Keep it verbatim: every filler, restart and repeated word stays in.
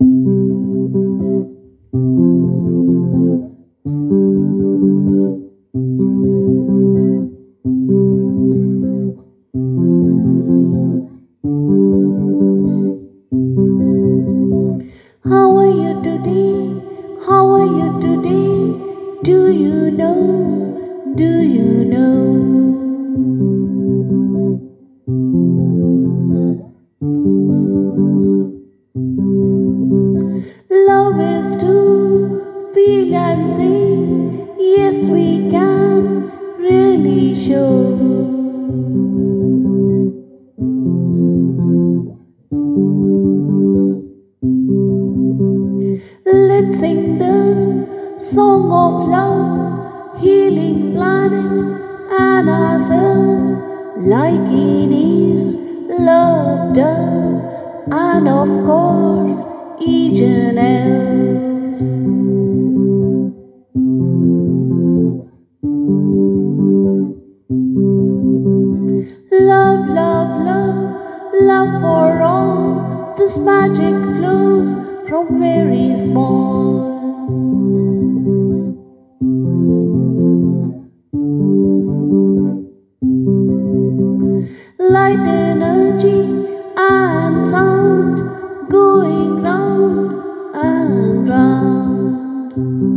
How are you today? How are you today? Do you know? Do you know? Love is to feel and see. Yes, we can really show. Let's sing the song of love, healing planet and ourselves, like Enie's love dove, and of course, each and elf. Love, love, love, love for all. This magic flows from very small. Light energy and sound going round and round.